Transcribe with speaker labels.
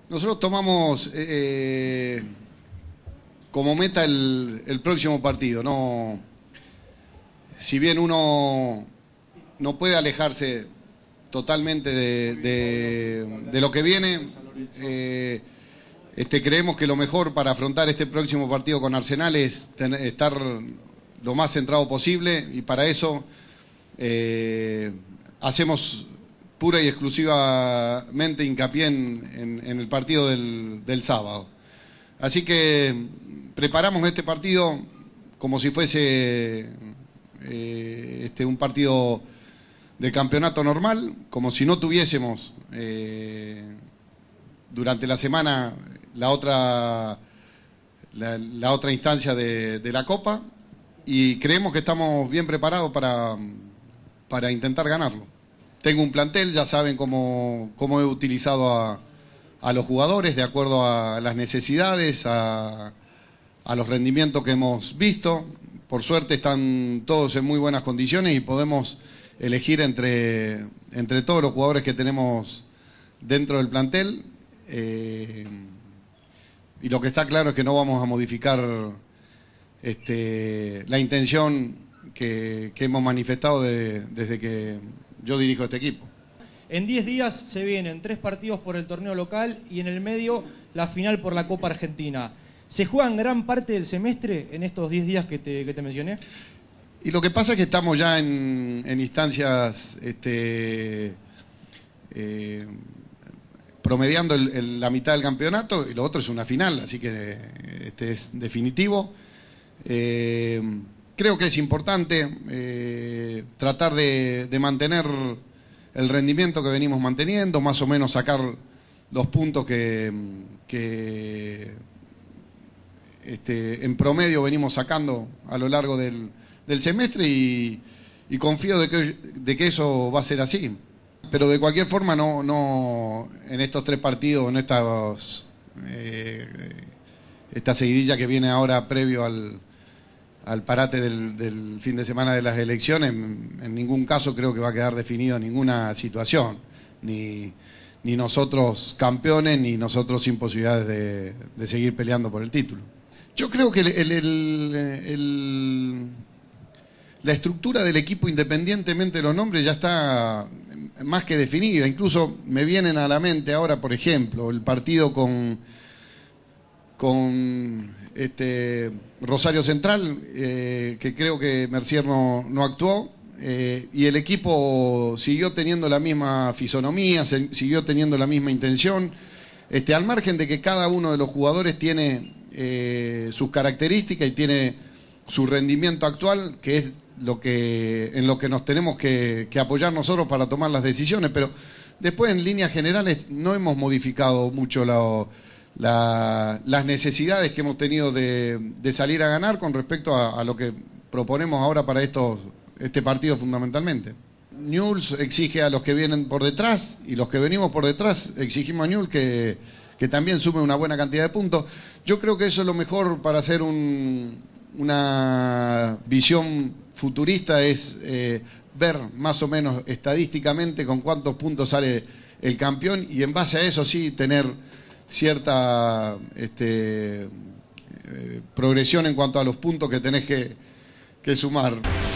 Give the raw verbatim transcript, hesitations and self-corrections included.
Speaker 1: Nosotros tomamos eh, como meta el, el próximo partido. No, si bien uno no puede alejarse totalmente de, de, de lo que viene, eh, este, creemos que lo mejor para afrontar este próximo partido con Arsenal es tener, estar lo más centrado posible, y para eso eh, hacemos pura y exclusivamente hincapié en, en, en el partido del, del sábado. Así que preparamos este partido como si fuese eh, este, un partido de campeonato normal, como si no tuviésemos eh, durante la semana la otra, la, la otra instancia de, de la Copa, y creemos que estamos bien preparados para, para intentar ganarlo. Tengo un plantel, ya saben cómo, cómo he utilizado a, a los jugadores de acuerdo a las necesidades, a, a los rendimientos que hemos visto. Por suerte están todos en muy buenas condiciones y podemos elegir entre, entre todos los jugadores que tenemos dentro del plantel. Eh, y lo que está claro es que no vamos a modificar este, la intención que, que hemos manifestado de, desde que yo dirijo este equipo.
Speaker 2: En diez días se vienen tres partidos por el torneo local y en el medio la final por la Copa Argentina. ¿Se juegan gran parte del semestre en estos diez días que te, que te mencioné?
Speaker 1: Y lo que pasa es que estamos ya en, en instancias este, eh, promediando el, el, la mitad del campeonato, y lo otro es una final, así que este es definitivo. Eh, creo que es importante eh, tratar de, de mantener el rendimiento que venimos manteniendo, más o menos sacar los puntos que, que este, en promedio venimos sacando a lo largo del, del semestre, y, y confío de que, de que eso va a ser así. Pero de cualquier forma, no, no en estos tres partidos, en estas, eh, esta seguidilla que viene ahora previo al, al parate del, del fin de semana de las elecciones, en, en ningún caso creo que va a quedar definida ninguna situación, ni, ni nosotros campeones, ni nosotros sin posibilidades de, de seguir peleando por el título. Yo creo que el, el, el, el, la estructura del equipo, independientemente de los nombres, ya está más que definida. Incluso me vienen a la mente ahora, por ejemplo, el partido con, con este, Rosario Central, eh, que creo que Mercier no, no actuó, eh, y el equipo siguió teniendo la misma fisonomía, se, siguió teniendo la misma intención, este, al margen de que cada uno de los jugadores tiene eh, sus características y tiene su rendimiento actual, que es lo que en lo que nos tenemos que, que apoyar nosotros para tomar las decisiones. Pero después, en líneas generales, no hemos modificado mucho la, la, las necesidades que hemos tenido de, de salir a ganar con respecto a, a lo que proponemos ahora para estos, este partido fundamentalmente. Newell's exige a los que vienen por detrás, y los que venimos por detrás exigimos a Newell's que, que también sume una buena cantidad de puntos. Yo creo que eso es lo mejor para hacer un, una visión futurista, es eh, ver más o menos estadísticamente con cuántos puntos sale el campeón, y en base a eso sí tener cierta este, eh, progresión en cuanto a los puntos que tenés que, que sumar.